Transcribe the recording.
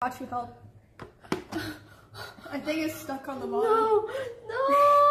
Hachu, help. I think it's stuck on the bottom. No, no.